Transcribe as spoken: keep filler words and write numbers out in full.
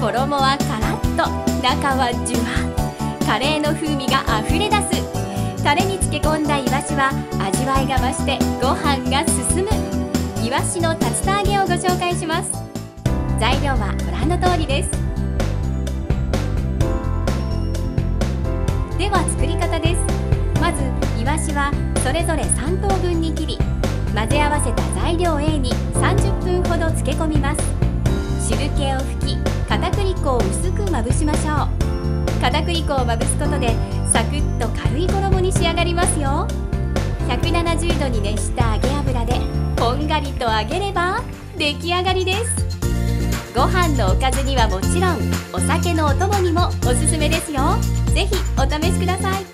衣はカラッと、中はジュワ、カレーの風味があふれ出す。タレに漬け込んだイワシは味わいが増してご飯が進む。イワシの竜田揚げをご紹介します。材料はご覧の通りです。では作り方です。まずイワシはそれぞれさんとうぶんに切り、混ぜ合わせた材料 A にさんじゅっぷんほど漬け込みます。汁気を拭き、片栗粉を薄くまぶしましょう。片栗粉をまぶすことでサクッと軽い衣に仕上がりますよ。ひゃくななじゅうどに熱した揚げ油でこんがりと揚げれば出来上がりです。ご飯のおかずにはもちろん、お酒のお供にもおすすめですよ。ぜひお試しください。